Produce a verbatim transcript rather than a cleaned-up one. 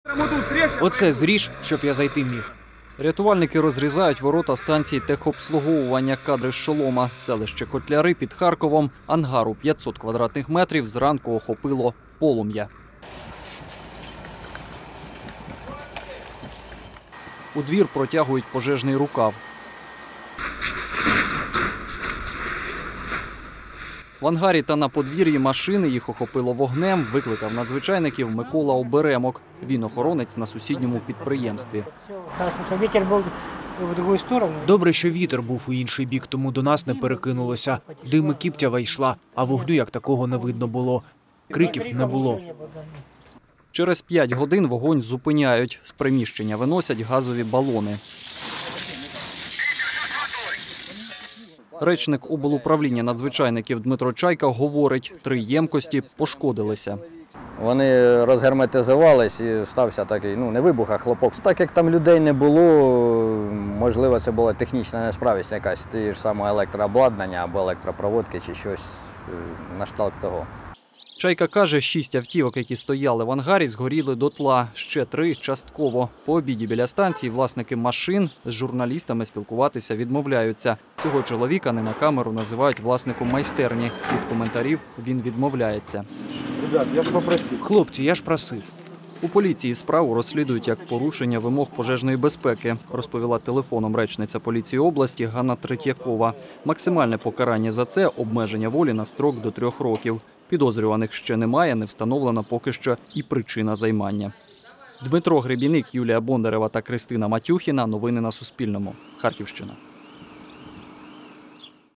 Оце зріж, щоб я зайти міг. Рятувальники розрізають ворота станції техобслуговування. Кадри з Шолома. Селище Котляри під Харковом. Ангару п'ятсот квадратних метрів зранку охопило полум'я. У двір протягують пожежний рукав. В ангарі та на подвір'ї машини їх охопило вогнем, викликав надзвичайників Микола Оберемок. Він охоронець на сусідньому підприємстві. Добре, що вітер був у інший бік, тому до нас не перекинулося. Дими кіптява йшла, а вогню як такого не видно було. Криків не було. Через п'ять годин вогонь зупиняють. З приміщення виносять газові балони. Речник облуправління надзвичайників Дмитро Чайка говорить, три ємкості пошкодилися. Вони розгерметизувались і стався такий, ну не вибух, а хлопок. Так як там людей не було, можливо це була технічна несправність якась, ті ж саме електрообладнання або електропроводки чи щось на кшталт того. Чайка каже, шість автівок, які стояли в ангарі, згоріли дотла, ще три – частково. По обіді біля станції власники машин з журналістами спілкуватися відмовляються. Цього чоловіка не на камеру називають власником майстерні. Від коментарів він відмовляється. Ребят, я ж попросив. Хлопці, я ж просив. У поліції справу розслідують як порушення вимог пожежної безпеки, розповіла телефоном речниця поліції області Ганна Третьякова. Максимальне покарання за це – обмеження волі на строк до трьох років. Підозрюваних ще немає, не встановлена поки що і причина займання. Дмитро Гребіник, Юлія Бондарева та Кристина Матюхіна. Новини на Суспільному. Харківщина.